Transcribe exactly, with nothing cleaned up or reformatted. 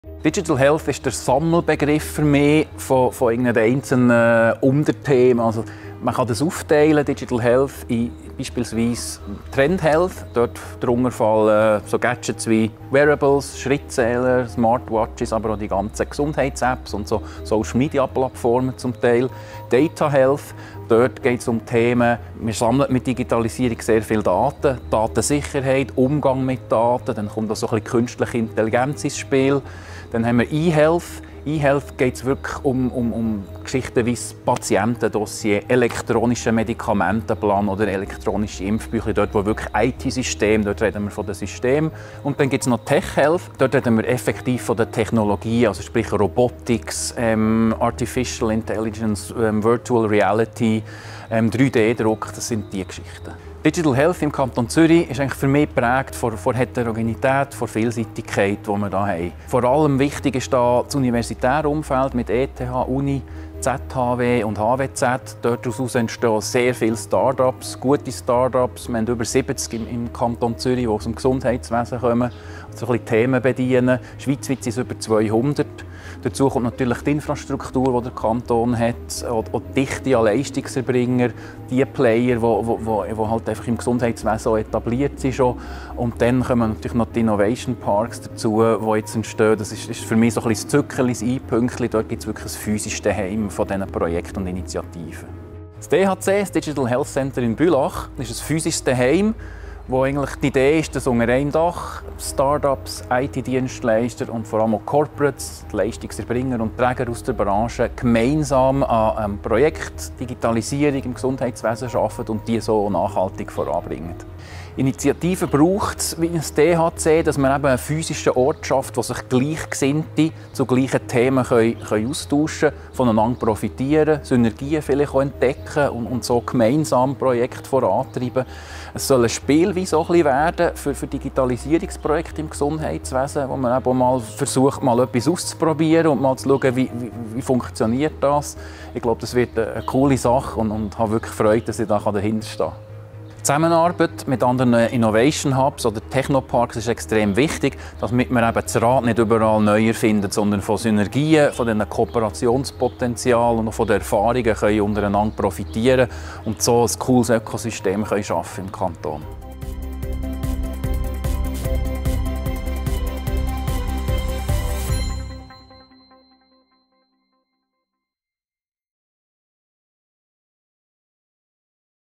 Digital Health ist der Sammelbegriff für mich von, von irgendeinen einzelnen Unterthemen. Also man kann das aufteilen, Digital Health, in beispielsweise Trend Health. Dort darunter fallen so Gadgets wie Wearables, Schrittzähler, Smartwatches, aber auch die ganzen Gesundheits-Apps und so Social-Media-Plattformen zum Teil. Data Health, dort geht es um Themen, wir sammeln mit Digitalisierung sehr viele Daten, Datensicherheit, Umgang mit Daten, dann kommt auch so ein bisschen künstliche Intelligenz ins Spiel. Dann haben wir E-Health. E-Health geht es wirklich um, um, um Geschichten wie das Patientendossier, elektronischer Medikamentenplan oder elektronische Impfbücher, dort wo wirklich I T-System, dort reden wir von dem System. Und dann gibt es noch Tech Health, dort reden wir effektiv von der Technologie, also sprich Robotics, ähm, Artificial Intelligence, ähm, Virtual Reality, ähm, drei D-Druck, das sind die Geschichten. Digital Health im Kanton Zürich ist eigentlich für mich geprägt von, von Heterogenität, von Vielseitigkeit, die wir hier haben. Vor allem wichtig ist da das universitäre Umfeld mit E T H, Uni, Z H W und H W Z. Daraus entstehen sehr viele Start-ups, gute Start-ups. Wir haben über siebzig im, im Kanton Zürich, die aus dem Gesundheitswesen kommen und so ein bisschen Themen bedienen. Schweizweit sind es über zweihundert. Dazu kommt natürlich die Infrastruktur, die der Kanton hat, auch die Dichte an Leistungserbringer, die Player, die halt einfach im Gesundheitswesen etabliert sind schon. Und dann kommen natürlich noch die Innovation Parks dazu, die jetzt entstehen. Das ist, ist für mich so ein bisschen das Zückerchen, das Einpünktchen. Dort gibt es wirklich ein physisches Daheim von diesen Projekten und Initiativen. Das D H C, das Digital Health Center in Bülach, ist ein physisches Daheim, wo eigentlich die Idee ist, dass unter einem Dach Start-ups, I T-Dienstleister und vor allem auch Corporates, die Leistungserbringer und Träger aus der Branche gemeinsam an einem Projekt Digitalisierung im Gesundheitswesen arbeiten und die so nachhaltig voranbringen. Initiativen braucht es wie ein D H C, dass man eben einen physischen Ort schafft, wo sich Gleichgesinnte zu gleichen Themen können, können austauschen können, voneinander profitieren, Synergien vielleicht auch entdecken und, und so gemeinsam Projekte vorantreiben. Es soll ein Spiel wie so ein bisschen werden für, für Digitalisierungsprojekte im Gesundheitswesen, wo man eben mal versucht, mal etwas auszuprobieren und mal zu schauen, wie, wie, wie funktioniert das. Ich glaube, das wird eine coole Sache und, und habe wirklich Freude, dass ich da dahinter stehe. Die Zusammenarbeit mit anderen Innovation Hubs oder Technoparks ist extrem wichtig, damit wir eben das Rad nicht überall neu erfinden, sondern von Synergien, von den Kooperationspotenzial und von den Erfahrungen können untereinander profitieren und so ein cooles Ökosystem können schaffen im Kanton.